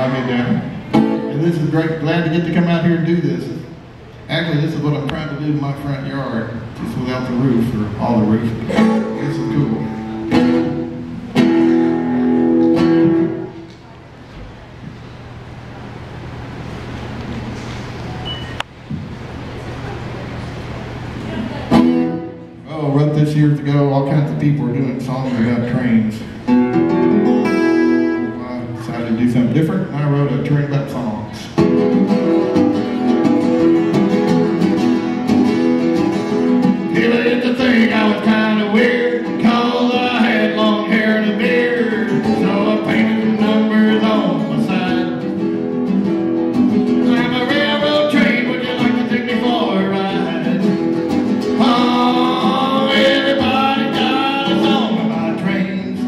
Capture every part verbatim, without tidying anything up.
I'll get down. And this is great. Glad to get to come out here and do this. Actually, this is what I'm trying to do in my front yard, just without the roof or all the roof. This is cool. Oh, I wrote this years ago. All kinds of people are doing songs about trains. I decided to do something different, and I wrote a train about songs. It's a thing I was kind of weird, cause I had long hair and a beard, so I painted some numbers on my side. I'm a railroad train, would you like to take me for a ride? Oh, everybody got a song about trains.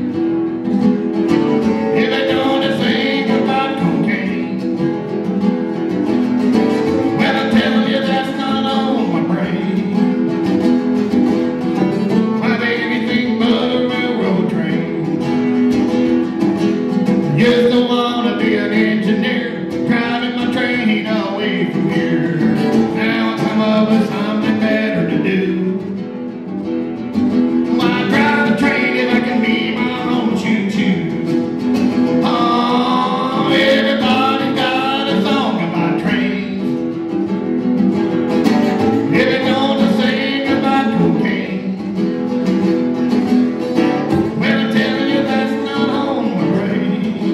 If they don't, they sing about cocaine. Well, I'm telling you, that's not on my brain. Just don't wanna be an engineer, driving my train away from here. Now I come up with something better to do. Why drive a train if I can be my own choo-choo? Oh, everybody got a song about trains. If it don't sing about cocaine, well, I'm telling you that's not on my brain.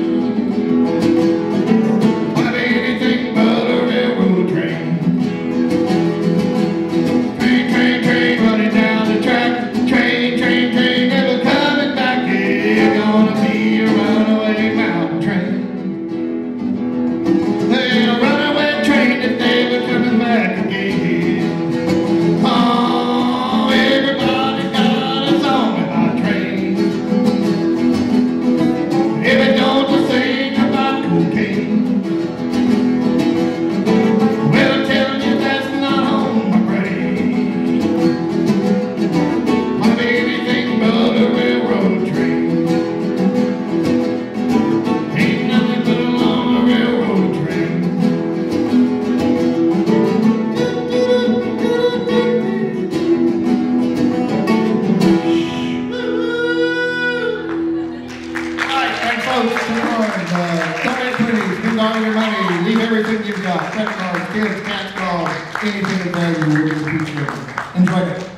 Spend all your money, leave everything you've got, credit cards, kids, cats, dogs, anything of value, we'll appreciate it. Enjoy it.